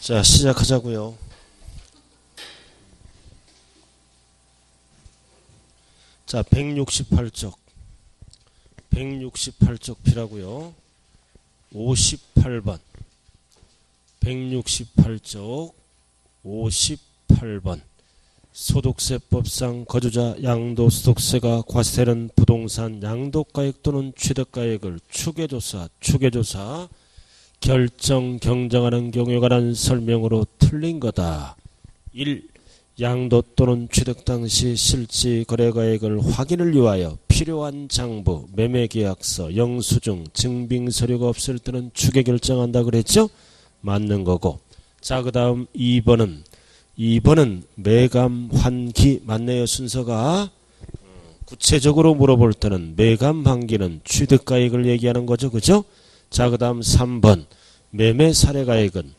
자, 시작하자고요. 자, 168쪽. 168쪽 피라고요. 58번. 168쪽 58번. 소득세법상 거주자 양도소득세가 과세되는 부동산 양도가액 또는 취득가액을 추계조사 결정 경정하는 경우에 관한 설명으로 틀린 거다. 1. 양도 또는 취득 당시 실지 거래가액을 확인을 위하여 필요한 장부, 매매계약서, 영수증, 증빙서류가 없을 때는 추계 결정한다 그랬죠? 맞는 거고. 자, 그 다음 2번은 매감 환기 맞네요. 순서가. 구체적으로 물어볼 때는 매감 환기는 취득가액을 얘기하는 거죠. 그죠? 자, 그 다음 3번 매매 사례가액은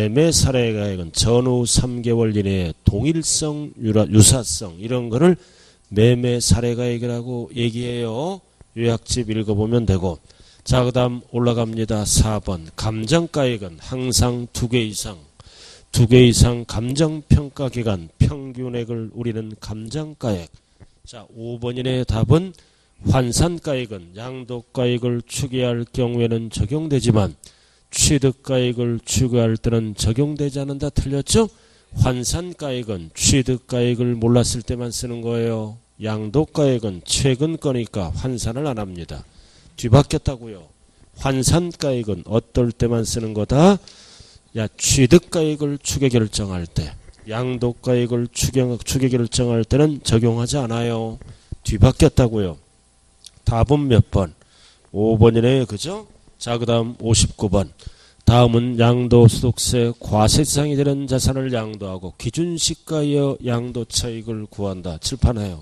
전후 3개월 이내에 동일성, 유사성 이런 거를 매매 사례가액이라고 얘기해요. 요약집 읽어보면 되고. 자, 그 다음 올라갑니다. 4번 감정가액은 항상 2개 이상 감정평가기간 평균액을 우리는 감정가액. 자, 5번이네. 답은 환산가액은 양도가액을 추계할 경우에는 적용되지만 취득가액을 추계할 때는 적용되지 않는다. 틀렸죠? 환산가액은 취득가액을 몰랐을 때만 쓰는 거예요. 양도가액은 최근 거니까 환산을 안 합니다. 뒤바뀌었다고요. 환산가액은 어떨 때만 쓰는 거다? 야, 취득가액을 추계 결정할 때, 양도가액을 추계 결정할 때는 적용하지 않아요. 뒤바뀌었다고요. 답은 몇 번? 5번이네요. 그죠? 자, 그 다음 59번. 다음은 양도소득세 과세대상이 되는 자산을 양도하고 기준시가여 양도차익을 구한다. 칠판해요.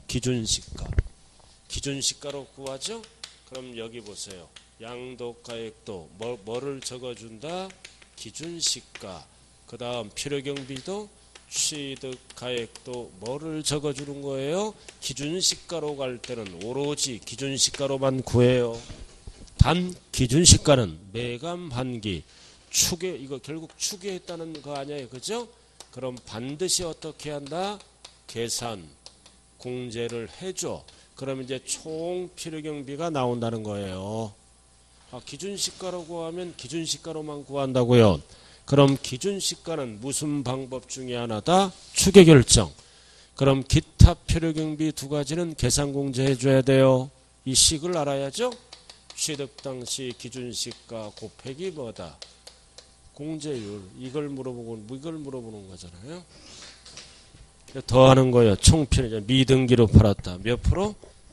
기준시가로 구하죠? 그럼 여기 보세요. 양도가액도 뭐를 적어준다? 기준시가. 그 다음 필요경비도 취득가액도 뭐를 적어주는 거예요? 기준시가로 갈 때는 오로지 기준시가로만 구해요. 단 기준시가는 매감 환기 추계, 이거 결국 추계했다는 거 아니에요. 그죠? 그럼 반드시 어떻게 한다? 계산 공제를 해줘. 그럼 이제 총 필요경비가 나온다는 거예요. 기준시가로 구하면 기준시가로만 구한다고요. 그럼 기준시가는 무슨 방법 중에 하나다? 추계결정. 그럼 기타 필요경비 2가지는 계산공제 해줘야 돼요. 이 식을 알아야죠. 취득 당시 기준시가 곱하기 뭐다? 공제율. 이걸 물어보는 거잖아요. 더하는 거예요. 총필 미등기로 팔았다. 몇 프로?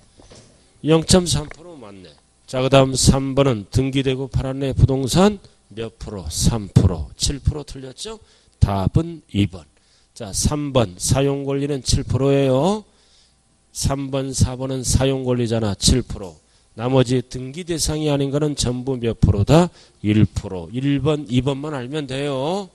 0.3% 맞네. 자, 그 다음 3번은 등기되고 팔았네. 부동산 몇 프로? 3%. 7% 틀렸죠? 답은 2번. 자, 3번 사용권리는 7%예요. 3번, 4번은 사용권리잖아. 7%. 나머지 등기 대상이 아닌 거는 전부 몇 프로다? 1%. 1번, 2번만 알면 돼요.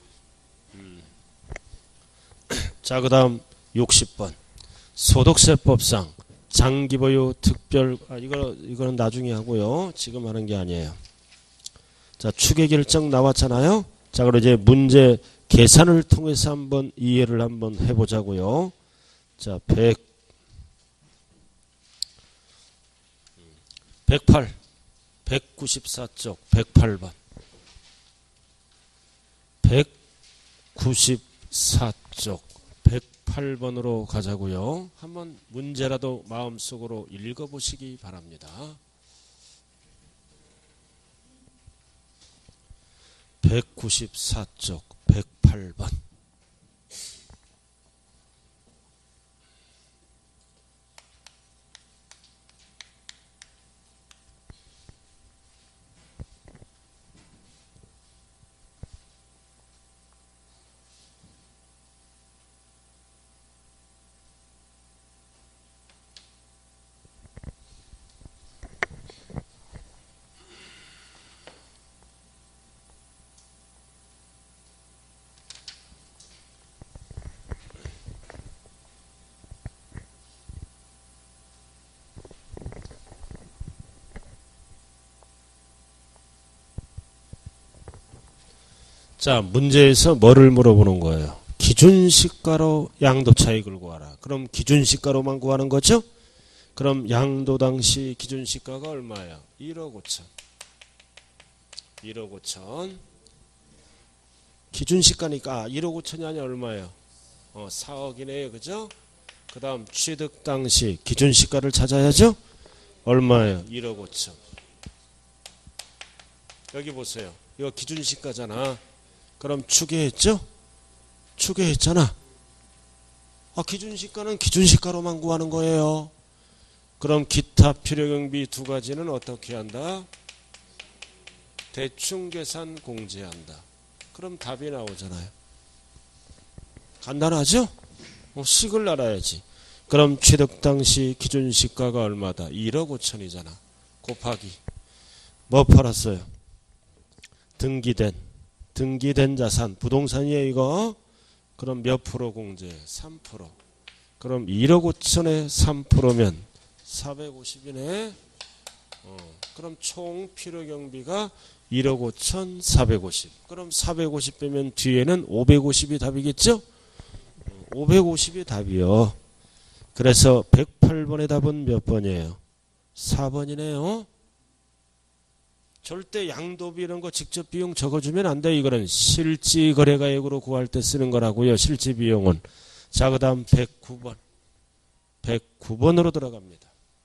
자, 그 다음 60번. 소득세법상 장기보유 특별, 이거는 나중에 하고요. 지금 하는 게 아니에요. 자, 추계결정 나왔잖아요. 자, 그럼 이제 문제 계산을 통해서 한번 이해를 한번 해보자고요. 자, 108, 194쪽 108번. 194쪽 108번으로 가자고요. 한번 문제라도 마음속으로 읽어보시기 바랍니다. 194쪽 108번. 자, 문제에서 뭐를 물어보는 거예요? 기준시가로 양도 차익을 구하라. 그럼 기준시가로만 구하는 거죠? 그럼 양도 당시 기준시가가 얼마야? 1억 5천. 1억 5천. 기준시가니까 1억 5천이 아니라 얼마예요? 4억이네요. 그죠? 그 다음 취득 당시 기준시가를 찾아야죠? 얼마예요? 1억 5천. 여기 보세요. 이거 기준시가잖아. 그럼 추계했죠? 추계했잖아. 기준시가는 기준시가로만 구하는 거예요. 그럼 기타 필요경비 두 가지는 어떻게 한다? 대충 계산 공제한다. 그럼 답이 나오잖아요. 간단하죠? 식을 알아야지. 그럼 취득 당시 기준시가가 얼마다? 1억 5천이잖아. 곱하기 뭐 팔았어요? 등기된 자산, 부동산이에요 이거. 그럼 몇 프로 공제? 3%. 그럼 1억 5천에 3%면 450이네. 그럼 총 필요경비가 1억 5천 450. 그럼 450 빼면 뒤에는 550이 답이겠죠? 550이 답이요. 그래서 108번의 답은 몇 번이에요? 4번이네요. 절대 양도비 이런 거 직접 비용 적어주면 안 돼요. 이거는 실지거래가액으로 구할 때 쓰는 거라고요. 실지비용은. 자, 그 다음 109번. 109번으로 들어갑니다.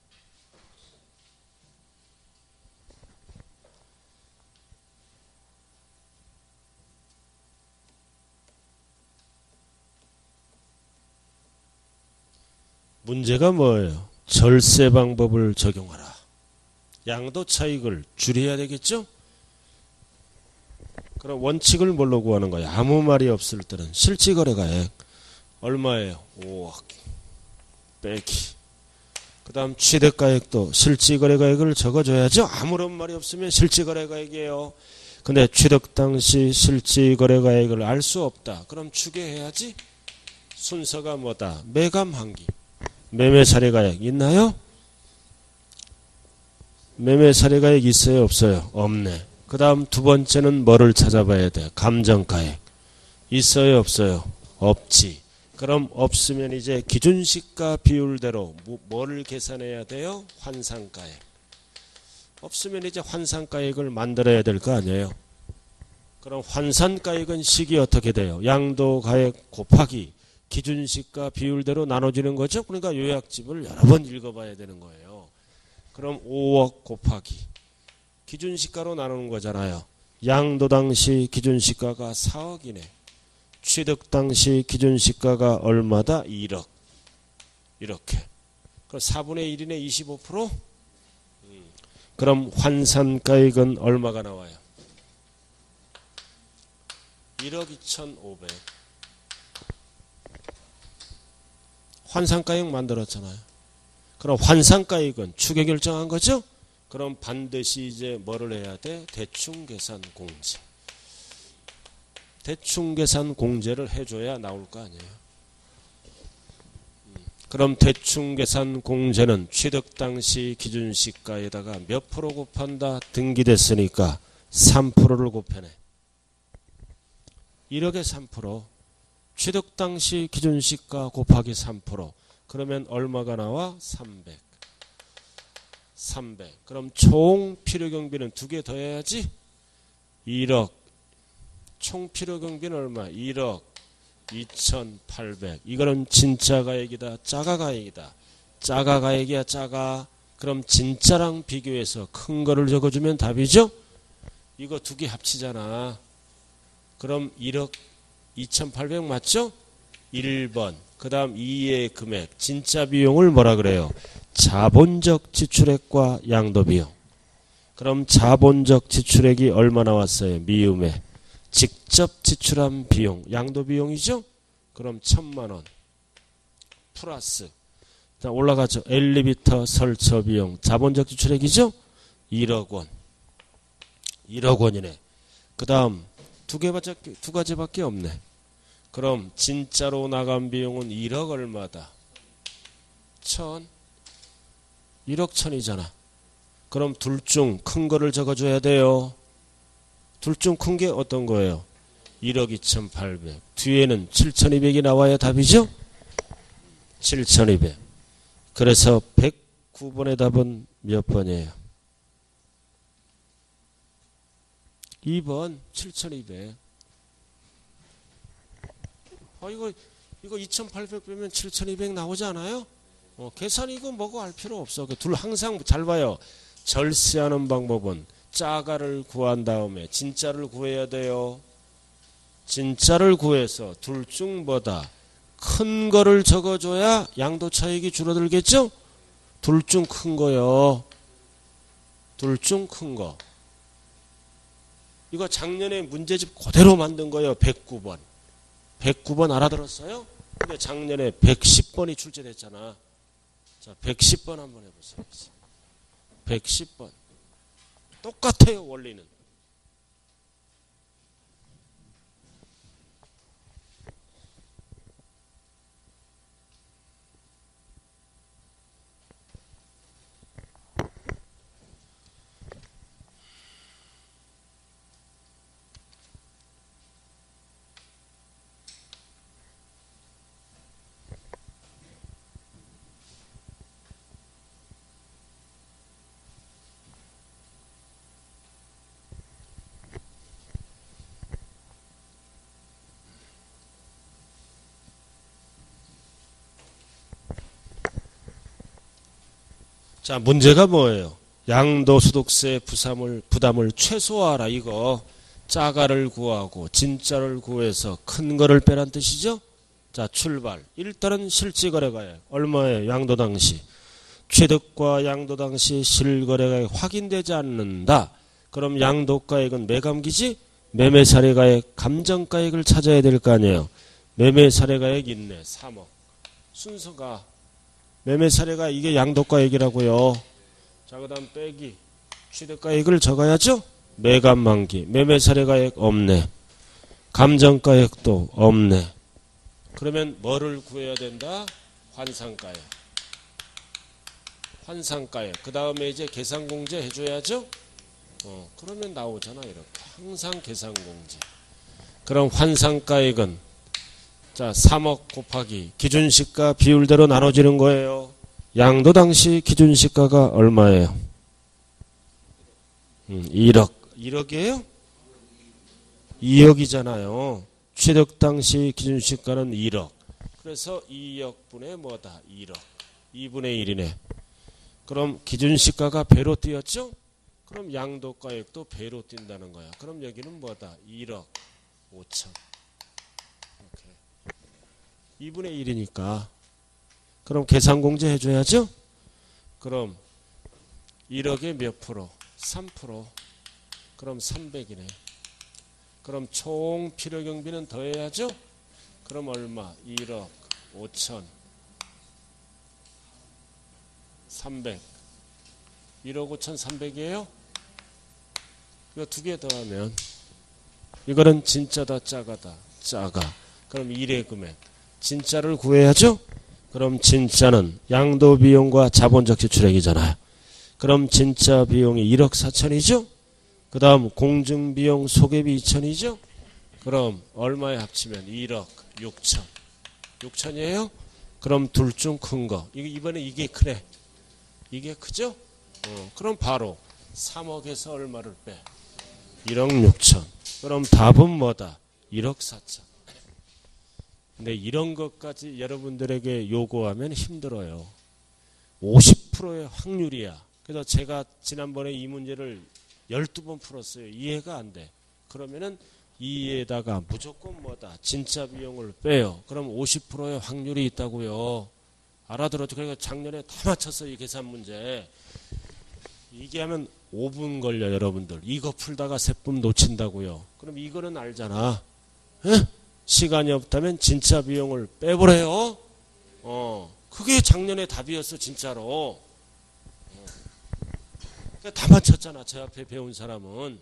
문제가 뭐예요? 절세 방법을 적용하라. 양도 차익을 줄여야 되겠죠? 그럼 원칙을 뭘로 구하는 거야? 아무 말이 없을 때는 실지거래가액 얼마예요? 5억 빼기. 그 다음 취득가액도 실지거래가액을 적어줘야죠. 아무런 말이 없으면 실지거래가액이에요. 근데 취득 당시 실지거래가액을 알 수 없다. 그럼 추계해야지. 순서가 뭐다? 매감한기. 매매사례가액 있나요? 매매사례가액 있어요? 없어요? 없네. 그 다음 두 번째는 뭐를 찾아봐야 돼? 감정가액 있어요? 없어요? 없지. 그럼 없으면 이제 기준시가 비율대로 뭐를 계산해야 돼요? 환산가액. 없으면 이제 환산가액을 만들어야 될 거 아니에요? 그럼 환산가액은 식이 어떻게 돼요? 양도가액 곱하기 기준시가 비율대로 나눠지는 거죠. 그러니까 요약집을 여러 번 읽어봐야 되는 거예요. 그럼 5억 곱하기 기준시가로 나누는 거잖아요. 양도 당시 기준시가가 4억이네. 취득 당시 기준시가가 얼마다? 1억. 이렇게. 그럼 4분의 1이네. 25%? 그럼 환산가액은 얼마가 나와요? 1억 2,500. 환산가액 만들었잖아요. 그럼 환산가액은 추계 결정한 거죠? 그럼 반드시 이제 뭐를 해야 돼? 대충계산 공제. 대충계산 공제를 해줘야 나올 거 아니에요. 그럼 대충계산 공제는 취득 당시 기준시가에다가 몇 프로 곱한다? 등기됐으니까 3%를 곱해내. 1억에 3%. 취득 당시 기준시가 곱하기 3%. 그러면 얼마가 나와? 300. 300. 그럼 총 필요경비는 두 개 더해야지. 1억. 총 필요경비는 얼마? 1억 2,800. 이거는 진짜 가액이다. 짜가 가액이다. 짜가 가액이야. 짜가. 그럼 진짜랑 비교해서 큰 거를 적어주면 답이죠. 이거 두 개 합치잖아. 그럼 1억 2,800 맞죠? 1번. 그 다음 2의 금액. 진짜 비용을 뭐라 그래요? 자본적 지출액과 양도비용. 그럼 자본적 지출액이 얼마 나왔어요? 미음에. 직접 지출한 비용. 양도비용이죠? 그럼 1,000만원. 플러스. 자, 올라가죠. 엘리베이터 설치 비용. 자본적 지출액이죠? 1억 원. 1억 원이네. 그 다음 두 가지밖에 없네. 그럼 진짜로 나간 비용은 1억 얼마다? 1,000. 1억 1,000이잖아. 그럼 둘 중 큰 거를 적어줘야 돼요. 둘 중 큰 게 어떤 거예요? 1억 2,800. 뒤에는 7,200이 나와야 답이죠? 7,200. 그래서 109번의 답은 몇 번이에요? 2번 7,200. 이거 2,800 빼면 7,200 나오지 않아요? 계산 이거 뭐고 할 필요 없어. 둘 항상 잘 봐요. 절세하는 방법은 짜가를 구한 다음에 진짜를 구해야 돼요. 진짜를 구해서 둘 중 뭐다? 큰 거를 적어줘야 양도 차익이 줄어들겠죠? 둘 중 큰 거요. 둘 중 큰 거. 이거 작년에 문제집 그대로 만든 거예요. 109번. 109번 알아들었어요? 근데 작년에 110번이 출제됐잖아. 자, 110번 한번 해보세요. 110번. 똑같아요, 원리는. 자, 문제가 뭐예요? 양도소득세 부담을 최소화하라. 이거 짜가를 구하고 진짜를 구해서 큰 거를 빼란 뜻이죠? 자, 출발. 일단은 실지거래가액 얼마예요? 양도 당시. 취득과 양도 당시 실거래가액 확인되지 않는다. 그럼 양도가액은 매감기지? 매매사례가액, 감정가액을 찾아야 될 거 아니에요. 매매사례가액 있네. 3억. 순서가 매매사례가 이게 양도가액이라고요. 자, 그 다음 빼기. 취득가액을 적어야죠. 매감만기. 매매사례가액 없네. 감정가액도 없네. 그러면 뭐를 구해야 된다? 환상가액. 환상가액. 그 다음에 이제 계산공제 해줘야죠. 그러면 나오잖아. 이렇게. 항상 계산공제. 그럼 환상가액은 자, 3억 곱하기 기준시가 비율대로 나눠지는 거예요. 양도 당시 기준시가가 얼마예요? 1억. 1억이에요? 2억이잖아요. 취득 당시 기준시가는 1억. 그래서 2억분의 뭐다? 1억. 2분의 1이네. 그럼 기준시가가 배로 뛰었죠? 그럼 양도가액도 배로 뛴다는 거야. 그럼 여기는 뭐다? 1억 5천. 2분의 1이니까. 그럼 계산공제 해줘야죠? 그럼 1억에 몇 프로? 3%. 그럼 300이네. 그럼 총 필요경비는 더해야죠? 그럼 얼마? 1억 5천 300. 1억 5천 300이에요? 이거 두 개 더하면 이거는 진짜다 짜가다? 짜가. 그럼 1의 금액. 진짜를 구해야죠? 그럼 진짜는 양도 비용과 자본적 지출액이잖아요. 그럼 진짜 비용이 1억 4천이죠? 그 다음 공증비용 소개비 2천이죠? 그럼 얼마에 합치면 1억 6천. 6천이에요? 그럼 둘 중 큰 거. 이번에 이게 크네. 이게 크죠? 그럼 바로 3억에서 얼마를 빼? 1억 6천. 그럼 답은 뭐다? 1억 4천. 근데 이런 것까지 여러분들에게 요구하면 힘들어요. 50%의 확률이야. 그래서 제가 지난번에 이 문제를 12번 풀었어요. 이해가 안 돼. 그러면은 이에다가 무조건 뭐다? 진짜 비용을 빼요. 그럼 50%의 확률이 있다고요. 알아들었죠? 그러니까 작년에 다 맞췄어요. 이 계산 문제. 이게 하면 5분 걸려 여러분들. 이거 풀다가 3분 놓친다고요. 그럼 이거는 알잖아. 에? 시간이 없다면 진짜 비용을 빼보래요. 그게 작년에 답이었어 진짜로. 다 맞췄잖아. 제 앞에 배운 사람은.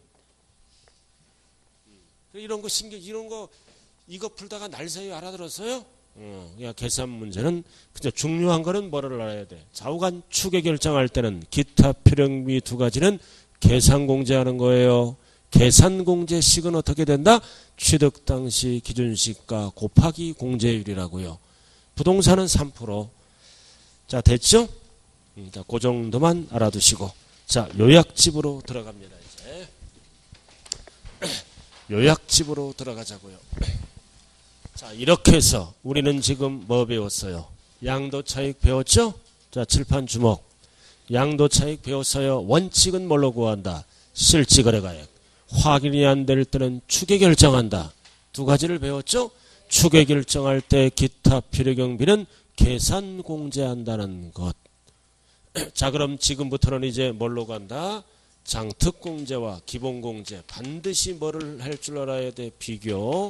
이런 거 이런 거 이거 풀다가 날새이 알아들었어요? 그냥 계산 문제는 그냥 중요한 거는 뭐를 알아야 돼. 좌우간 추계 결정할 때는 기타 필요경비 두 가지는 계산 공제하는 거예요. 계산공제식은 어떻게 된다? 취득 당시 기준시가 곱하기 공제율이라고요. 부동산은 3%. 자, 됐죠? 자, 그 정도만 알아두시고. 자, 요약집으로 들어갑니다. 이제 요약집으로 들어가자고요. 자, 이렇게 해서 우리는 지금 뭐 배웠어요? 양도차익 배웠죠? 자, 칠판 주목. 양도차익 배웠어요. 원칙은 뭘로 구한다? 실지거래가액. 확인이 안 될 때는 추계 결정한다. 두 가지를 배웠죠? 추계 결정할 때 기타 필요경비는 계산 공제한다는 것. 자, 그럼 지금부터는 이제 뭘로 간다? 장특공제와 기본공제. 반드시 뭐를 할 줄 알아야 돼? 비교.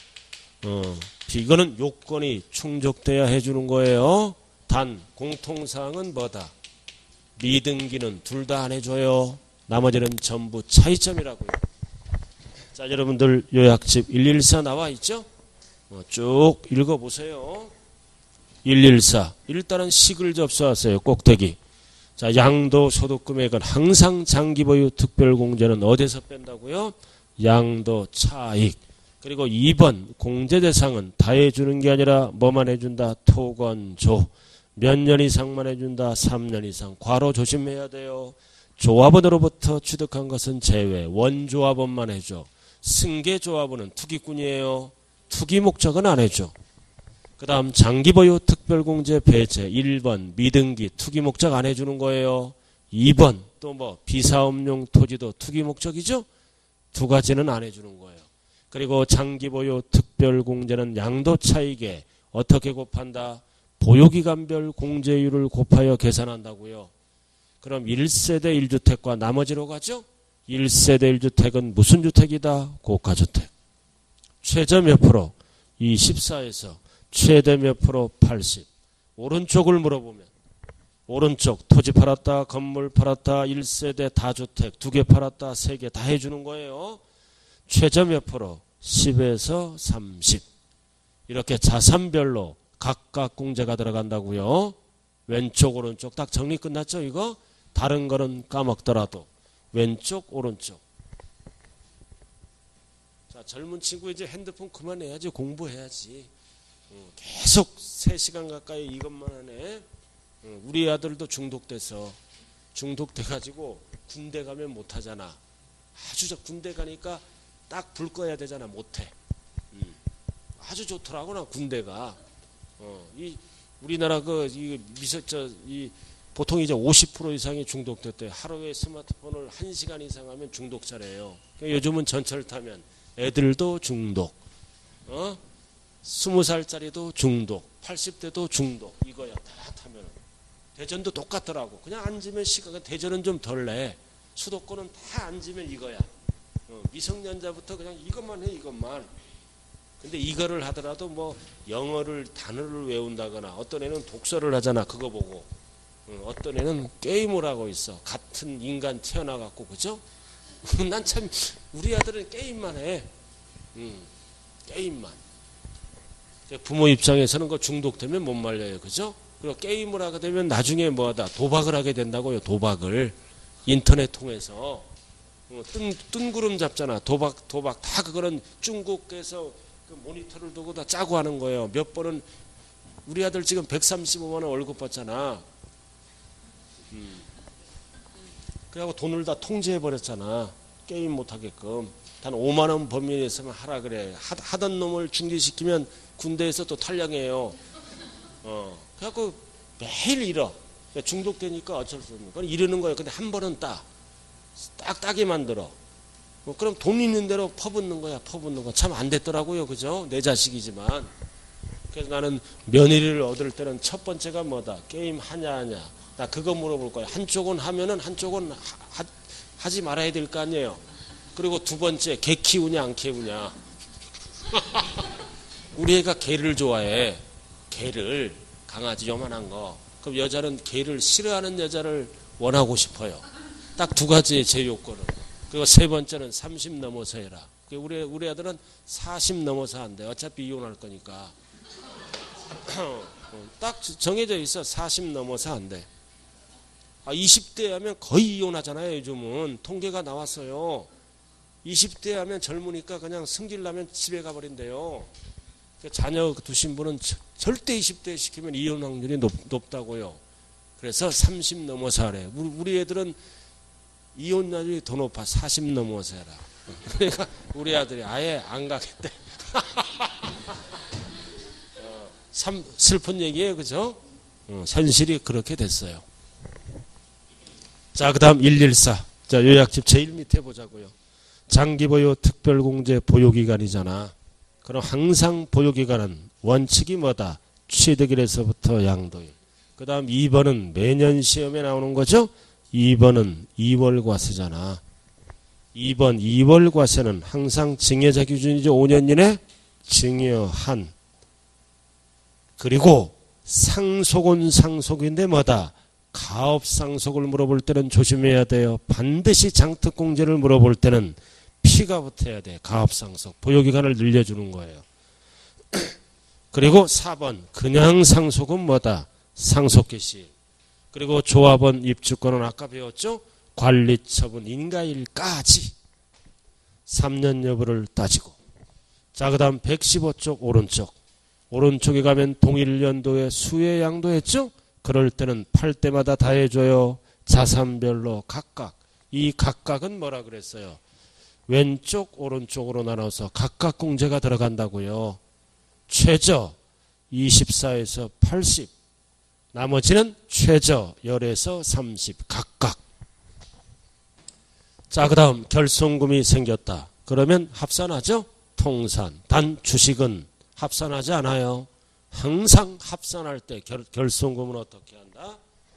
이거는 요건이 충족돼야 해주는 거예요. 단 공통사항은 뭐다? 미등기는 둘 다 안 해줘요. 나머지는 전부 차이점이라고요. 자, 여러분들 요약집 114 나와 있죠? 쭉 읽어보세요. 114. 일단은 식을 접수하세요. 꼭대기. 자, 양도소득금액은 항상 장기보유 특별공제는 어디서 뺀다고요? 양도차익. 그리고 2번 공제대상은 다 해주는 게 아니라 뭐만 해준다? 토건조. 몇 년 이상만 해준다? 3년 이상. 괄호 조심해야 돼요. 조합원으로부터 취득한 것은 제외. 원조합원만 해줘. 승계조합원은 투기꾼이에요. 투기 목적은 안 해줘. 그 다음 장기보유 특별공제 배제. 1번 미등기 투기 목적 안 해주는 거예요. 2번 또 뭐 비사업용 토지도 투기 목적이죠. 두 가지는 안 해주는 거예요. 그리고 장기보유 특별공제는 양도차익에 어떻게 곱한다? 보유기간별 공제율을 곱하여 계산한다고요. 그럼 1세대 1주택과 나머지로 가죠. 1세대 1주택은 무슨 주택이다? 고가주택. 최저 몇 프로? 24에서 최대 몇 프로? 80. 오른쪽을 물어보면 오른쪽 토지 팔았다, 건물 팔았다, 1세대 다주택 2개 팔았다, 3개 다 해주는 거예요. 최저 몇 프로? 10에서 30. 이렇게 자산별로 각각 공제가 들어간다고요. 왼쪽 오른쪽 딱 정리 끝났죠 이거? 다른 거는 까먹더라도 왼쪽 오른쪽. 자, 젊은 친구 이제 핸드폰 그만해야지. 공부해야지. 계속 3시간 가까이 이것만 하네. 우리 아들도 중독돼가지고 군대 가면 못하잖아. 아주 군대 가니까 딱 불 꺼야 되잖아. 못해. 아주 좋더라고 나 군대가. 이 우리나라 보통 이제 50% 이상이 중독됐대. 하루에 스마트폰을 1시간 이상 하면 중독자래요. 그러니까 요즘은 전철 타면 애들도 중독. 20살짜리도 중독. 80대도 중독. 이거야 다 타면. 대전도 똑같더라고. 그냥 앉으면 시간. 대전은 좀 덜 내. 수도권은 다 앉으면 이거야. 미성년자부터 그냥 이것만 해 이것만. 근데 이거를 하더라도 뭐 영어를 단어를 외운다거나 어떤 애는 독서를 하잖아. 그거 보고. 어떤 애는 게임을 하고 있어. 같은 인간 태어나갖고 그죠? 난 참 우리 아들은 게임만 해. 게임만. 부모 입장에서는 그 중독되면 못 말려요. 그죠? 그리고 게임을 하게 되면 나중에 뭐하다 도박을 하게 된다고요. 도박을 인터넷 통해서 뜬구름 잡잖아. 도박 다 그거는 중국에서 그 모니터를 두고 다 짜고 하는 거예요. 몇 번은 우리 아들 지금 135만 원 월급 받잖아. 그래갖고 돈을 다 통제해 버렸잖아. 게임 못 하게끔. 단 5만 원 범위 내에서만 하라 그래. 하던 놈을 중지시키면 군대에서 또 탈령해요. 그래갖고 매일 잃어. 중독되니까 어쩔 수 없는 건 이러는 거예요. 근데 한 번은 따게 만들어. 그럼 돈 있는 대로 퍼붓는 거야. 퍼붓는 거. 참 안 됐더라고요. 그죠? 내 자식이지만. 그래서 나는 며느리를 얻을 때는 첫 번째가 뭐다? 게임 하냐. 나 그거 물어볼 거야. 한쪽은 하면은 한쪽은 하지 말아야 될 거 아니에요. 그리고 두 번째, 개 키우냐 안 키우냐. 우리 애가 개를 좋아해. 개를. 강아지 요만한 거. 그럼 여자는 개를 싫어하는 여자를 원하고 싶어요. 딱 두 가지의 제 요건은. 그리고 세 번째는 30 넘어서 해라. 우리 아들은 40 넘어서 안 돼. 어차피 이혼할 거니까. 딱 정해져 있어. 40 넘어서 안 돼. 20대 하면 거의 이혼하잖아요. 요즘은 통계가 나왔어요. 20대 하면 젊으니까 그냥 승질나면 집에 가버린대요. 자녀 두신 분은 절대 20대에 시키면 이혼 확률이 높다고요. 그래서 30 넘어서 하래. 우리 애들은 이혼율이 더 높아. 40 넘어서 해라. 그러니까 우리 아들이 아예 안 가겠대. 슬픈 얘기예요. 그죠? 현실이 그렇게 됐어요. 자, 그 다음 114. 자, 요약집 제일 밑에 보자고요. 장기보유 특별공제 보유기간이잖아. 그럼 항상 보유기간은 원칙이 뭐다? 취득일에서부터 양도일. 그 다음 2번은 매년 시험에 나오는 거죠? 2번은 2월 과세잖아. 2번 2월 과세는 항상 증여자 기준이죠. 5년 이내 증여한. 그리고 상속은 상속인데 뭐다? 가업상속을 물어볼 때는 조심해야 돼요. 반드시 장특공제를 물어볼 때는 피가 붙어야 돼. 가업상속. 보유기간을 늘려주는 거예요. 그리고 4번 그냥 상속은 뭐다? 상속개시. 그리고 조합원 입주권은 아까 배웠죠? 관리처분 인가일까지 3년 여부를 따지고. 자, 그 다음 115쪽 오른쪽. 오른쪽에 가면 동일 연도에 수혜 양도했죠? 그럴 때는 팔 때마다 다 해줘요. 자산별로 각각. 이 각각은 뭐라 그랬어요? 왼쪽 오른쪽으로 나눠서 각각 공제가 들어간다고요. 최저 24에서 80. 나머지는 최저 10에서 30 각각. 자, 그 다음 결손금이 생겼다. 그러면 합산하죠? 통산. 단 주식은 합산하지 않아요. 항상 합산할 때 결손금은 어떻게 한다?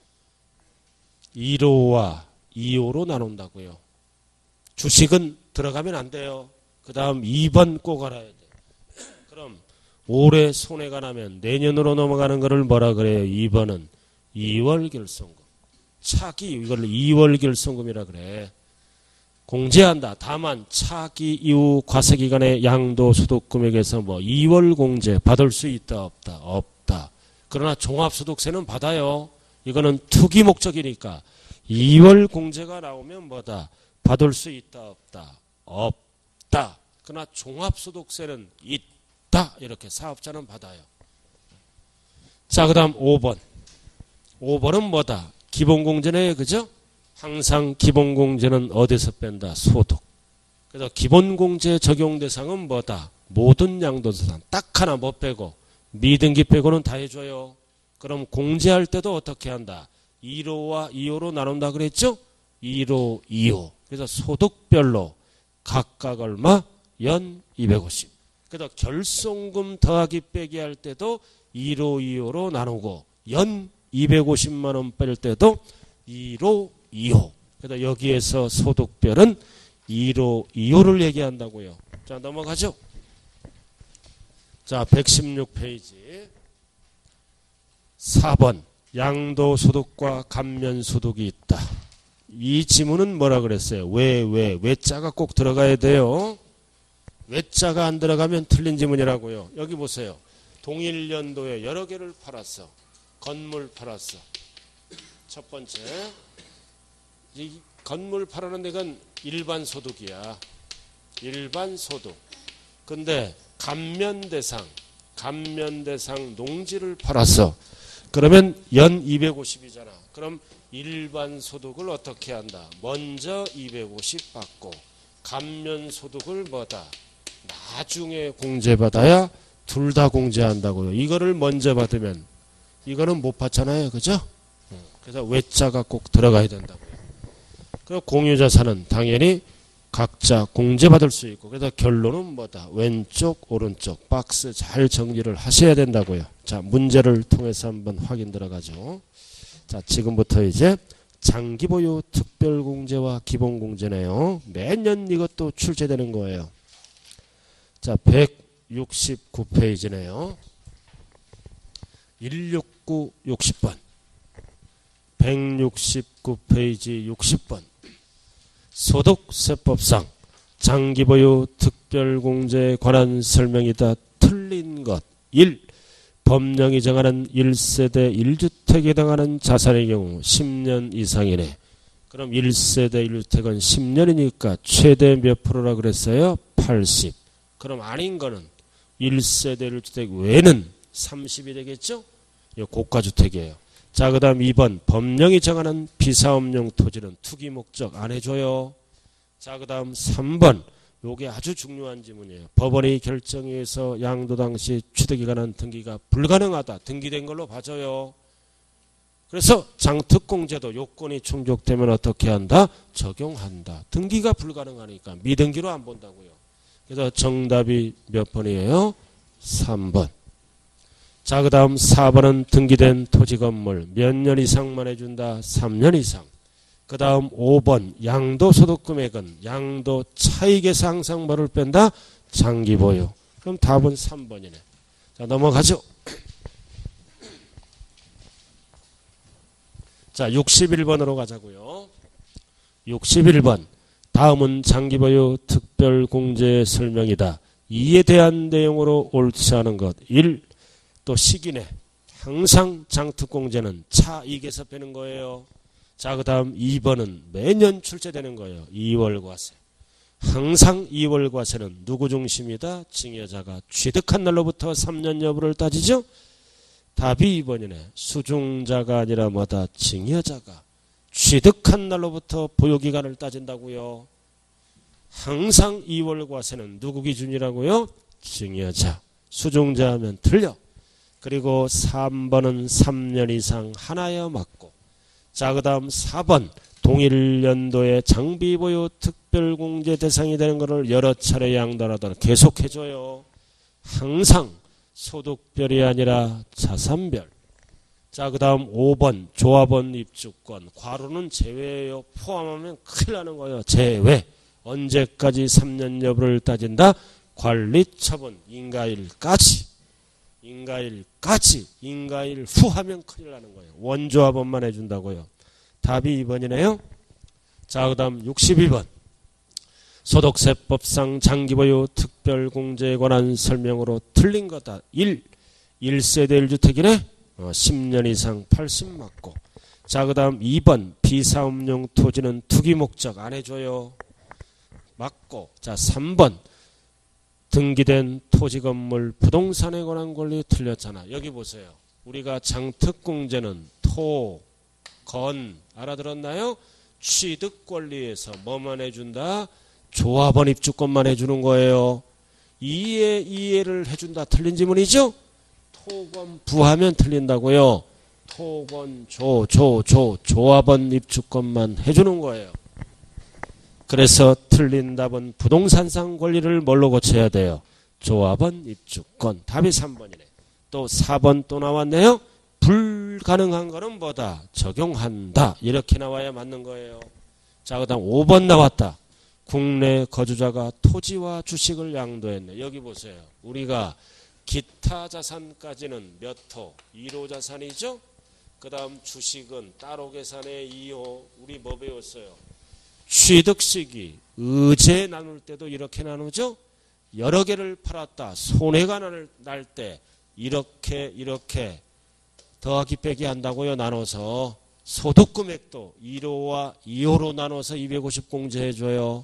1호와 2호로 나눈다고요. 주식은 들어가면 안 돼요. 그 다음 2번 꼭 알아야 돼. 그럼 올해 손해가 나면 내년으로 넘어가는 거를 뭐라 그래요? 2번은 2월 결손금. 차기 이걸 2월 결손금이라 그래. 공제한다. 다만 차기 이후 과세기간의 양도소득 금액에서 뭐 2월 공제 받을 수 있다 없다? 없다. 그러나 종합소득세는 받아요. 이거는 투기 목적이니까 2월 공제가 나오면 뭐다? 받을 수 있다 없다? 없다. 그러나 종합소득세는 있다. 이렇게 사업자는 받아요. 자, 그 다음 5번. 5번은 뭐다? 기본공제네. 그죠? 항상 기본공제는 어디서 뺀다? 소득. 그래서 기본공제 적용 대상은 뭐다? 모든 양도자산. 딱 하나 못 빼고 미등기 빼고는 다 해줘요. 그럼 공제할 때도 어떻게 한다? 1호와 2호로 나눈다 그랬죠? 1호, 2호. 그래서 소득별로 각각 얼마? 연 250. 그래서 결손금 더하기 빼기 할 때도 1호, 2호로 나누고 연 250만 원 뺄 때도 1호, 2호. 그래서 여기에서 소득별은 1호, 2호를 얘기한다고요. 자, 넘어가죠. 자, 116페이지 4번 양도소득과 감면소득이 있다. 이 지문은 뭐라 그랬어요? 외자가 꼭 들어가야 돼요. 외자가 안 들어가면 틀린 지문이라고요. 여기 보세요. 동일 연도에 여러 개를 팔았어. 건물 팔았어. 첫 번째 이 건물 팔아는 데가 일반 소득이야. 일반 소득. 근데 감면 대상 농지를 팔았어. 그러면 연 250이잖아. 그럼 일반 소득을 어떻게 한다? 먼저 250 받고 감면 소득을 뭐다? 나중에 공제받아야 둘 다 공제한다고요. 이거를 먼저 받으면 이거는 못 받잖아요. 그죠? 그래서 외자가 꼭 들어가야 된다고요. 그 공유자산은 당연히 각자 공제받을 수 있고. 그래서 결론은 뭐다? 왼쪽 오른쪽 박스 잘 정리를 하셔야 된다고요. 자, 문제를 통해서 한번 확인 들어가죠. 자, 지금부터 이제 장기보유 특별공제와 기본공제네요. 매년 이것도 출제되는 거예요. 자, 169페이지네요. 169, 60번. 169페이지 60번. 소득세법상 장기보유 특별공제에 관한 설명이다. 틀린 것. 1. 법령이 정하는 1세대 1주택에 해당하는 자산의 경우 10년 이상이네. 그럼 1세대 1주택은 10년이니까 최대 몇 프로라 그랬어요? 80. 그럼 아닌 거는 1세대 1주택 외는 30이 되겠죠? 이거 고가주택이에요. 자, 그 다음 2번 법령이 정하는 비사업용 토지는 투기 목적 안 해줘요. 자, 그 다음 3번 요게 아주 중요한 지문이에요. 법원의 결정에 의해서 양도 당시 취득에 관한 등기가 불가능하다. 등기된 걸로 봐줘요. 그래서 장특공제도 요건이 충족되면 어떻게 한다? 적용한다. 등기가 불가능하니까 미등기로 안 본다고요. 그래서 정답이 몇 번이에요? 3번. 자, 그 다음 4번은 등기된 토지 건물 몇 년 이상만 해준다? 3년 이상. 그 다음 5번 양도소득금액은 양도 차익에서 항상 뭐를 뺀다? 장기 보유. 그럼 답은 3번이네. 자, 넘어가죠. 자, 61번으로 가자고요. 61번 다음은 장기 보유 특별공제 설명이다. 이에 대한 내용으로 옳지 않은 것. 1. 또 시기네. 항상 장특공제는 차익에서 빼는 거예요. 자, 그 다음 2번은 매년 출제되는 거예요. 2월 과세. 항상 2월 과세는 누구 중심이다? 증여자가 취득한 날로부터 3년 여부를 따지죠. 답이 2번이네. 수중자가 아니라 뭐다? 증여자가 취득한 날로부터 보유기간을 따진다고요. 항상 2월 과세는 누구 기준이라고요? 증여자. 수중자 하면 틀려. 그리고 3번은 3년 이상 하나여 맞고. 자, 그 다음 4번 동일 연도에 장비 보유 특별공제 대상이 되는 것을 여러 차례 양도하도록 계속해줘요. 항상 소득별이 아니라 자산별. 자, 그 다음 5번 조합원 입주권 과로는 제외예요. 포함하면 큰일 나는 거예요. 제외. 언제까지 3년 여부를 따진다? 관리처분 인가일까지. 인가일 후 하면 큰일 나는 거예요. 원조합원만 해준다고요. 답이 2번이네요. 자, 그 다음 62번 소득세법상 장기보유 특별공제에 관한 설명으로 틀린 거다. 1. 1세대 1주택이네. 10년 이상 80 맞고. 자, 그 다음 2번 비사업용 토지는 투기 목적 안 해줘요. 맞고. 자, 3번 등기된 토지 건물 부동산에 관한 권리 틀렸잖아. 여기 보세요. 우리가 장특공제는 토, 건 알아들었나요? 취득 권리에서 뭐만 해준다? 조합원 입주권만 해주는 거예요. 이해를 해준다. 틀린 지문이죠? 토건 부하면 틀린다고요. 토건 조합원 입주권만 해주는 거예요. 그래서 틀린 답은 부동산상 권리를 뭘로 고쳐야 돼요? 조합원 입주권. 답이 3번이네. 또 4번 또 나왔네요. 불가능한 거는 뭐다? 적용한다. 이렇게 나와야 맞는 거예요. 자, 그 다음 5번 나왔다. 국내 거주자가 토지와 주식을 양도했네. 여기 보세요. 우리가 기타 자산까지는 몇 호? 1호 자산이죠? 그 다음 주식은 따로 계산해 2호. 우리 뭐 배웠어요? 취득 시기, 의제 나눌 때도 이렇게 나누죠? 여러 개를 팔았다. 손해가 날 때 이렇게 더하기 빼기 한다고요. 나눠서. 소득금액도 1호와 2호로 나눠서 250 공제해줘요.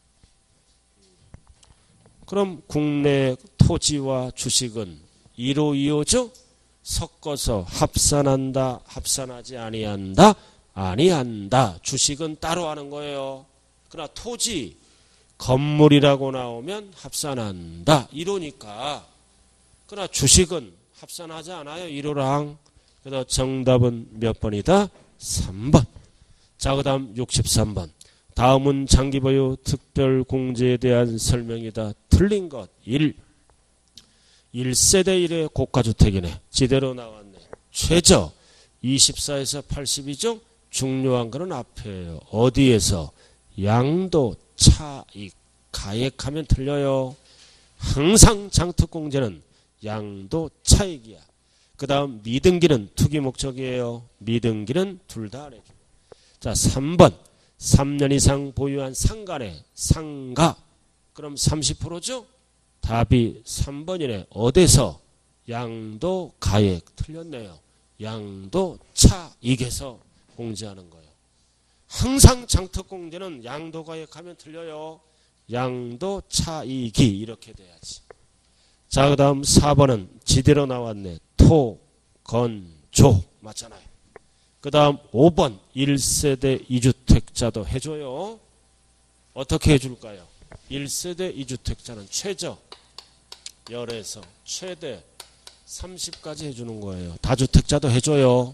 그럼 국내 토지와 주식은 1호, 2호죠? 섞어서 합산한다, 합산하지 아니한다, 아니한다. 주식은 따로 하는 거예요. 그러나 토지, 건물이라고 나오면 합산한다. 1호니까. 그러나 주식은 합산하지 않아요. 1호랑. 그래서 정답은 몇 번이다? 3번. 자, 그 다음 63번. 다음은 장기보유 특별공제에 대한 설명이다. 틀린 것. 1. 1세대 1의 고가주택이네. 지대로 나왔네. 최저 24에서 80이죠? 중요한 거는 앞에요. 어디에서? 양도, 차익, 가액하면 틀려요. 항상 장특공제는 양도, 차익이야. 그 다음 미등기는 투기 목적이에요. 미등기는 둘 다 안 해주고. 자, 3번. 3년 이상 보유한 상가네. 상가. 그럼 30%죠? 답이 3번이네. 어디서? 양도, 가액. 틀렸네요. 양도, 차익에서 공제하는 거예요. 항상 장특공제는 양도가액하면 틀려요. 양도 차익이 이렇게 돼야지. 자, 그 다음 4번은 지대로 나왔네. 토, 건, 조 맞잖아요. 그 다음 5번 1세대 2주택자도 해줘요. 어떻게 해줄까요? 1세대 2주택자는 최저 열에서 최대 30까지 해주는 거예요. 다주택자도 해줘요.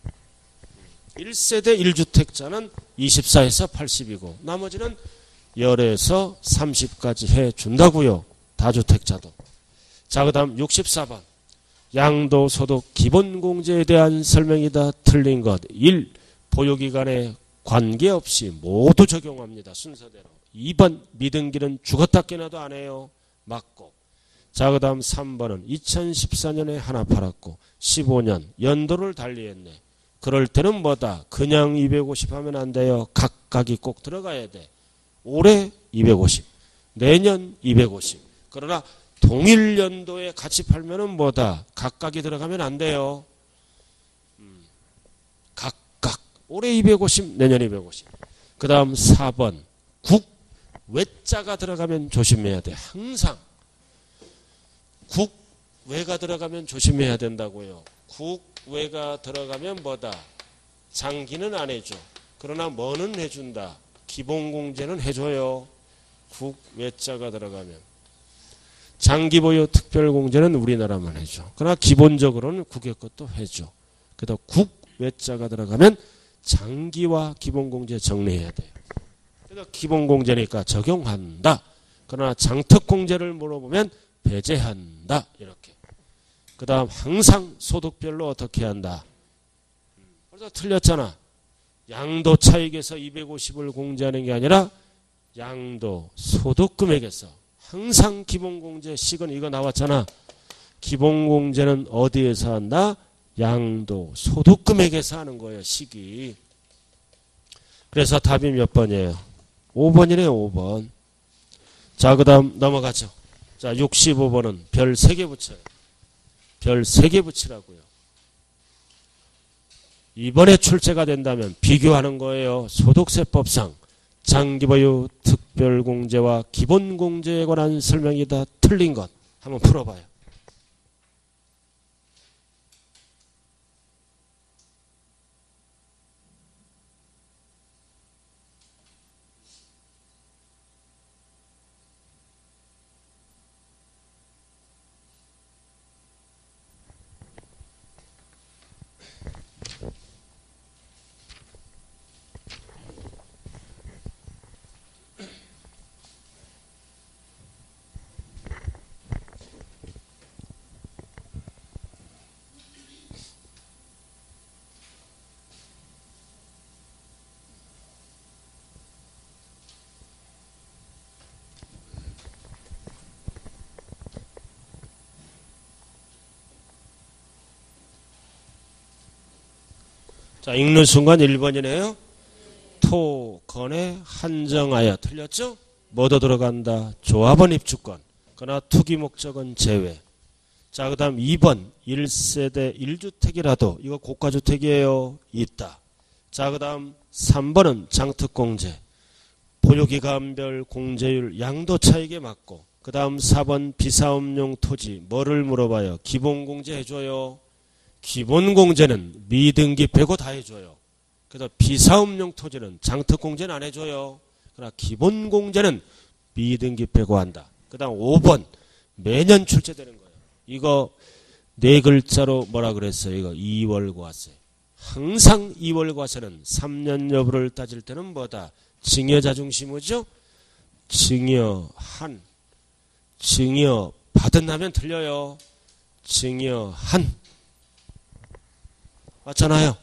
1세대 1주택자는 24에서 80이고 나머지는 열에서 30까지 해준다고요. 다주택자도. 자, 그 다음 64번 양도소득 기본공제에 대한 설명이다. 틀린 것. 1. 보유기간에 관계없이 모두 적용합니다. 순서대로. 2번 미등기는 죽었다 깨나도 안 해요. 맞고. 자, 그 다음 3번은 2014년에 하나 팔았고 15년 연도를 달리했네. 그럴 때는 뭐다? 그냥 250 하면 안 돼요. 각각이 꼭 들어가야 돼. 올해 250, 내년 250. 그러나 동일 연도에 같이 팔면은 뭐다? 각각이 들어가면 안 돼요. 각각. 올해 250, 내년 250. 그 다음 4번. 국, 외자가 들어가면 조심해야 돼. 항상. 국, 외가 들어가면 조심해야 된다고요. 국, 외가 들어가면 뭐다? 장기는 안 해줘. 그러나 뭐는 해준다? 기본공제는 해줘요. 국, 외자가 들어가면. 장기보유 특별공제는 우리나라만 해줘. 그러나 기본적으로는 국외 것도 해줘. 그래서 국, 외자가 들어가면 장기와 기본공제 정리해야 돼요. 그래서 기본공제니까 적용한다. 그러나 장특공제를 물어보면 배제한다. 이렇게. 그 다음 항상 소득별로 어떻게 한다. 그래서 틀렸잖아. 양도 차익에서 250을 공제하는 게 아니라 양도 소득금액에서 항상 기본공제 식은 이거 나왔잖아. 기본공제는 어디에서 한다? 양도 소득금액에서 하는 거예요. 식이. 그래서 답이 몇 번이에요? 5번이네요. 5번. 자, 그 다음 넘어가죠. 자, 65번은 별 3개 붙여요. 별 3개 붙이라고요. 이번에 출제가 된다면 비교하는 거예요. 소득세법상 장기보유 특별공제와 기본공제에 관한 설명이다. 틀린 것. 한번 풀어봐요. 자, 읽는 순간 1번이네요. 토, 건에 한정하여. 틀렸죠? 뭐도 들어간다? 조합원 입주권. 그러나 투기 목적은 제외. 자, 그 다음 2번 1세대 1주택이라도 이거 고가주택이에요. 있다. 자, 그 다음 3번은 장특공제. 보유기간별 공제율 양도 차익에 맞고. 그 다음 4번 비사업용 토지. 뭐를 물어봐요? 기본공제 해줘요. 기본공제는 미등기 빼고 다 해줘요. 그래서 비사업용 토지는 장특공제는 안 해줘요. 그러나 기본공제는 미등기 빼고 한다. 그 다음 5번 매년 출제되는 거예요. 이거 네 글자로 뭐라 그랬어요? 이거 2월과세. 항상 2월과세는 3년 여부를 따질 때는 뭐다? 증여자 중심이죠? 증여한. 증여받은 하면 틀려요. 증여한. 맞잖아요.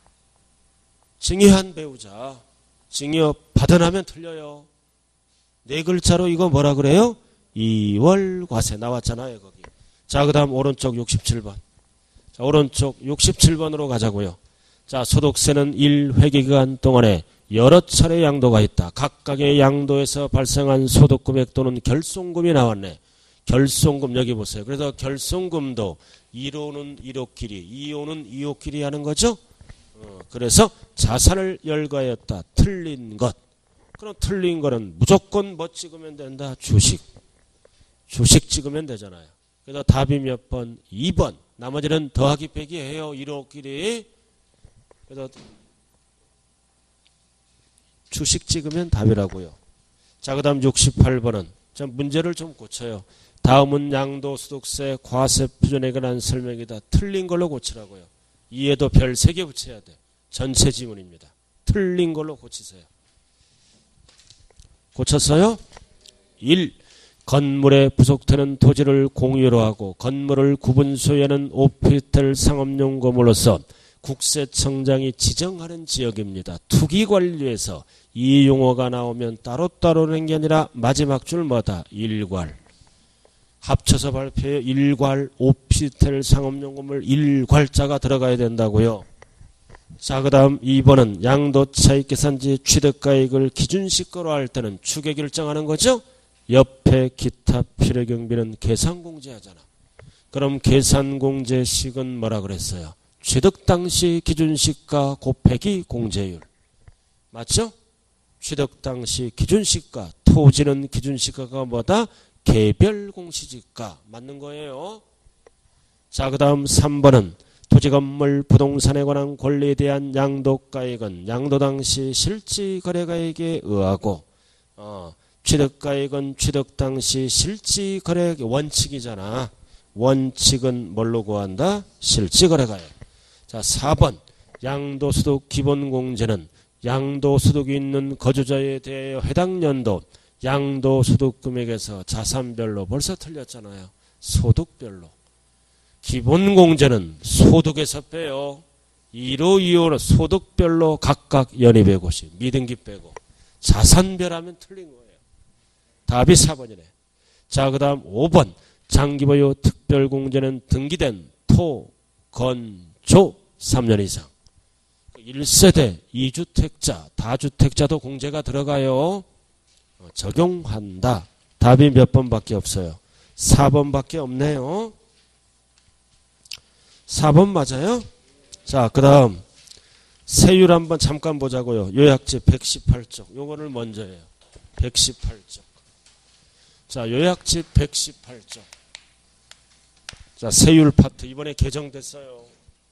증여한 배우자. 증여받은 하면 틀려요. 네 글자로 이거 뭐라 그래요? 2월 과세 나왔잖아요. 거기. 자, 그 다음 오른쪽 67번. 자, 오른쪽 67번으로 가자고요. 자, 소득세는 1회기간 동안에 여러 차례 양도가 있다. 각각의 양도에서 발생한 소득금액 또는 결손금이 나왔네. 결손금 여기 보세요. 그래서 결손금도 1호는 1호끼리, 2호는 2호끼리 하는 거죠. 그래서 자산을 열거하였다. 틀린 것. 그럼 틀린 거는 무조건 뭐 찍으면 된다? 주식. 주식 찍으면 되잖아요. 그래서 답이 몇 번? 2번. 나머지는 더하기 빼기 해요. 1호끼리. 그래서 주식 찍으면 답이라고요. 자, 그 다음 68번은 자, 문제를 좀 고쳐요. 다음은 양도소득세 과세 표준에 관한 설명이다. 틀린 걸로 고치라고요. 이에도 별 3개 붙여야 돼. 전체 지문입니다. 틀린 걸로 고치세요. 고쳤어요? 1. 건물에 부속되는 토지를 공유로 하고 건물을 구분 소유하는 오피스텔 상업용건물로서 국세청장이 지정하는 지역입니다. 투기관리에서 이 용어가 나오면 따로따로 하는 게 아니라 마지막 줄 뭐다? 일괄. 합쳐서 발표해 일괄 오피스텔 상업용건물 일괄자가 들어가야 된다고요. 자, 그 다음 2번은 양도차익 계산지 취득가액을 기준시가로 할 때는 추계 결정하는 거죠. 옆에 기타 필요경비는 계산공제하잖아. 그럼 계산공제식은 뭐라 그랬어요? 취득 당시 기준시가 곱하기 공제율. 맞죠? 취득 당시 기준시가, 토지는 기준시가가 뭐다? 개별 공시지가. 맞는 거예요. 자, 그 다음 3번은 토지 건물 부동산에 관한 권리에 대한 양도가액은 양도 당시 실지 거래가액에 의하고 취득가액은 취득 당시 실지 거래액의 원칙이잖아. 원칙은 뭘로 구한다? 실지 거래가액. 자, 4번 양도소득 기본공제는 양도소득이 있는 거주자에 대하여 해당 연도 양도소득 금액에서 자산별로 벌써 틀렸잖아요. 소득별로. 기본공제는 소득에서 빼요. 1호, 2호로 소득별로 각각 연입해 고시. 미등기 빼고. 자산별 하면 틀린 거예요. 답이 4번이네. 자, 그 다음 5번. 장기보유 특별공제는 등기된 토, 건, 조 3년 이상. 1세대, 2주택자, 다주택자도 공제가 들어가요. 적용한다. 답이 몇 번밖에 없어요? 4번밖에 없네요. 4번 맞아요? 자, 그 다음 세율 한번 잠깐 보자고요. 요약지 118쪽. 요거를 먼저 해요. 118쪽. 자, 요약지 118쪽. 자, 세율 파트 이번에 개정됐어요.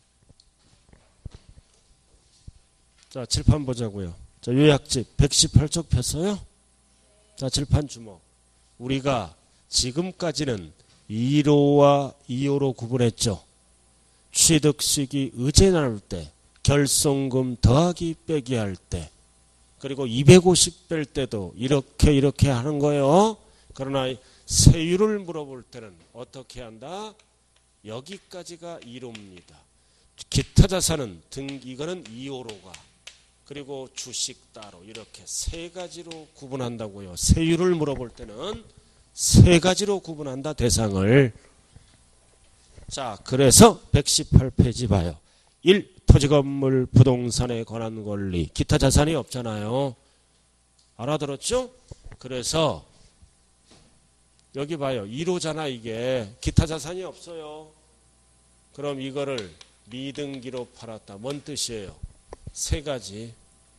자, 칠판 보자고요. 자, 요약지 118쪽 폈어요? 자, 칠판 주목. 우리가 지금까지는 1호와 2호로 구분했죠. 취득시기 의제 나눌 때, 결손금 더하기 빼기 할 때, 그리고 250 뺄 때도 이렇게 하는 거예요. 그러나 세율을 물어볼 때는 어떻게 한다? 여기까지가 1호입니다. 기타 자산은 이거는 2호로가. 그리고 주식 따로 이렇게 세 가지로 구분한다고요. 세율을 물어볼 때는 세 가지로 구분한다, 대상을. 자, 그래서 118페이지 봐요. 1. 토지건물 부동산에 관한 권리. 기타 자산이 없잖아요. 알아들었죠? 그래서 여기 봐요. 1호잖아 이게. 기타 자산이 없어요. 그럼 이거를 미등기로 팔았다. 뭔 뜻이에요? 세 가지.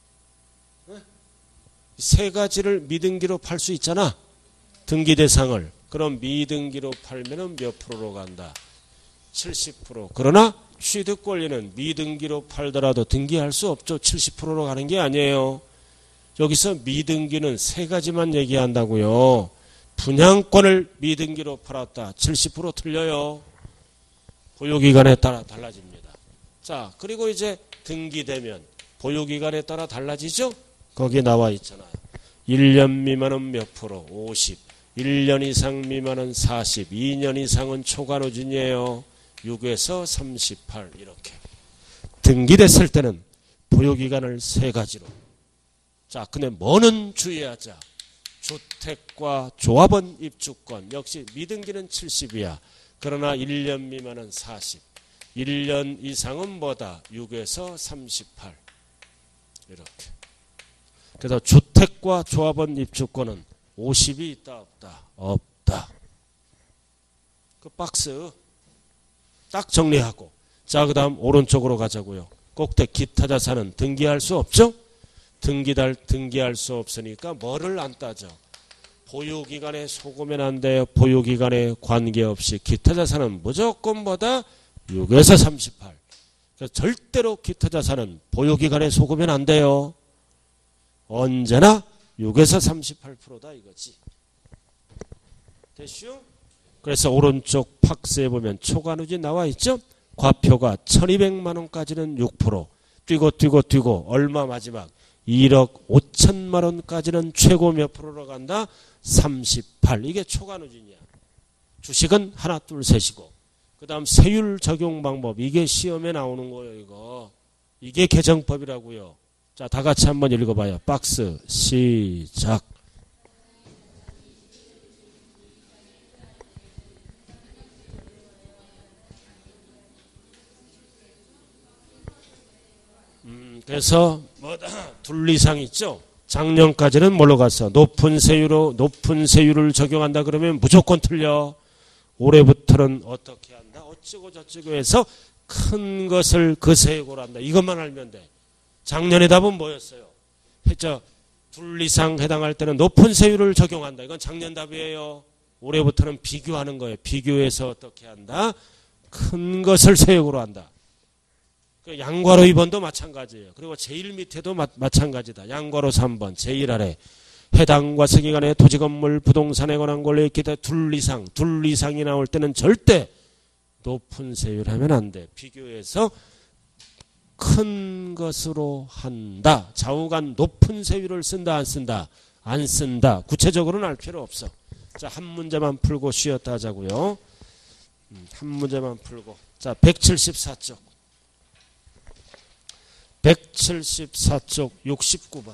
세 가지를 미등기로 팔 수 있잖아. 등기 대상을. 그럼 미등기로 팔면은 몇 프로로 간다? 70%. 그러나 취득 권리는 미등기로 팔더라도 등기할 수 없죠. 70%로 가는 게 아니에요. 여기서 미등기는 세 가지만 얘기한다고요. 분양권을 미등기로 팔았다. 70% 틀려요. 보유기간에 따라 달라집니다. 자, 그리고 이제 등기되면 보유기간에 따라 달라지죠? 거기 나와 있잖아요. 1년 미만은 몇 프로? 50. 1년 이상 미만은 40. 2년 이상은 초과노진이에요. 6에서 38 이렇게. 등기됐을 때는 보유기간을 세 가지로. 자, 근데 뭐는 주의하자. 주택과 조합원 입주권. 역시 미등기는 70이야. 그러나 1년 미만은 40. 1년 이상은 뭐다? 6에서 38. 이렇게. 그래서 주택과 조합원 입주권은 50이 있다 없다? 없다. 그 박스 딱 정리하고. 자, 그 다음 오른쪽으로 가자고요. 꼭대 기타 자산은 등기할 수 없죠? 등기할 수 없으니까 뭐를 안 따져? 보유기간에 속으면 안 돼요. 보유기간에 관계없이 기타 자산은 무조건 뭐다? 6에서 38. 그래서 절대로 기타 자산은 보유기간에 속으면 안 돼요. 언제나 6에서 38%다 이거지. 됐슈? 그래서 오른쪽 박스에 보면 초과누진 나와 있죠? 과표가 1200만 원까지는 6%. 뛰고 얼마 마지막 1억 5천만 원까지는 최고 몇 프로로 간다? 38. 이게 초과누진이야. 주식은 하나 둘 셋이고 그 다음 세율 적용 방법 이게 시험에 나오는 거예요. 이거 이게 개정법이라고요. 자, 다 같이 한번 읽어봐요. 박스 시작. 그래서 뭐다 둘 이상 있죠. 작년까지는 뭘로 갔어? 높은 세율을 적용한다 그러면 무조건 틀려. 올해부터는 어떻게 한다? 어쩌고 저쩌고 해서 큰 것을 그 세액으로 한다. 이것만 알면 돼. 작년의 답은 뭐였어요? 했죠. 둘 이상 해당할 때는 높은 세율을 적용한다. 이건 작년 답이에요. 올해부터는 비교하는 거예요. 비교해서 어떻게 한다? 큰 것을 세액으로 한다. 양괄호 2번도 마찬가지예요. 그리고 제일 밑에도 마찬가지다. 양괄호 3번 제일 아래 해당 과세 기간에 토지 건물 부동산에 관한 권리에 기타 둘 이상이 나올 때는 절대 높은 세율 하면 안 돼. 비교해서 큰 것으로 한다. 좌우간 높은 세율을 쓴다 안 쓴다? 안 쓴다. 구체적으로는 알 필요 없어. 자, 한 문제만 풀고 쉬었다 하자고요. 한 문제만 풀고. 자, 174쪽 69번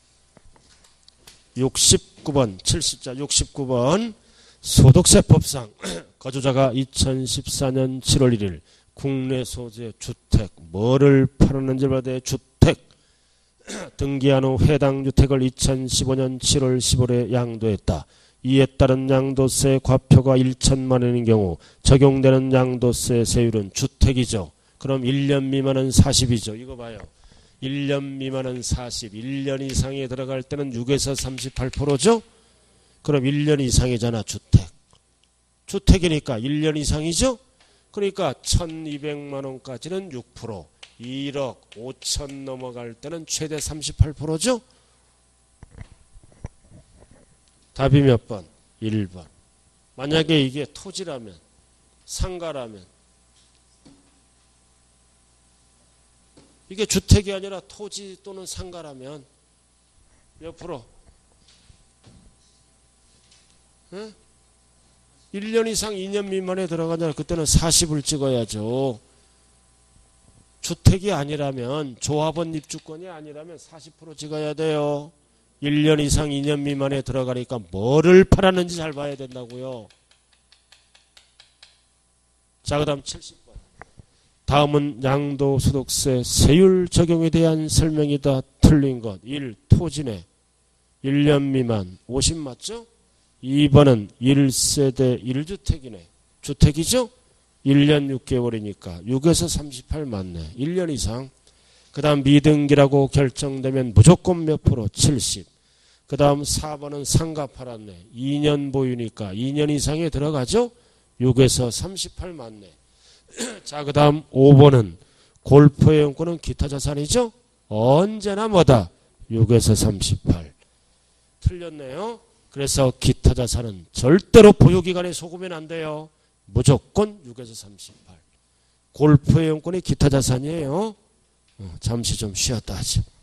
69번 소득세법상 거주자가 2014년 7월 1일 국내 소재 주택 뭐를 팔았는지 봐야 주택 등기한 후 해당 주택을 2015년 7월 15일에 양도했다. 이에 따른 양도세 과표가 1천만 원인 경우 적용되는 양도세 세율은 주택이죠. 그럼 1년 미만은 40이죠. 이거 봐요. 1년 미만은 40, 1년 이상에 들어갈 때는 6에서 38%죠? 그럼 1년 이상이잖아, 주택. 주택이니까 1년 이상이죠? 그러니까 1200만 원까지는 6%, 1억 5천 넘어갈 때는 최대 38%죠? 답이 몇 번? 1번. 만약에 이게 토지라면, 상가라면, 이게 주택이 아니라 토지 또는 상가라면 몇 프로? 응? 1년 이상 2년 미만에 들어가냐 그때는 40을 찍어야죠. 주택이 아니라면 조합원 입주권이 아니라면 40% 찍어야 돼요. 1년 이상 2년 미만에 들어가니까 뭐를 팔았는지 잘 봐야 된다고요. 자, 그 다음 70번. 다음은 양도소득세 세율 적용에 대한 설명이다. 틀린 것. 1. 토지네. 1년 미만 50 맞죠? 2번은 1세대 1주택이네. 주택이죠? 1년 6개월이니까 6에서 38 맞네. 1년 이상. 그 다음 미등기라고 결정되면 무조건 몇 프로? 70. 그 다음 4번은 상가 팔았네. 2년 보유니까 2년 이상에 들어가죠? 6에서 38 맞네. 자, 그 다음 5번은 골프회원권은 기타 자산이죠? 언제나 뭐다? 6에서 38. 틀렸네요. 그래서 기타 자산은 절대로 보유기간에 속으면 안 돼요. 무조건 6에서 38. 골프회원권이 기타 자산이에요. 잠시 좀 쉬었다 하죠.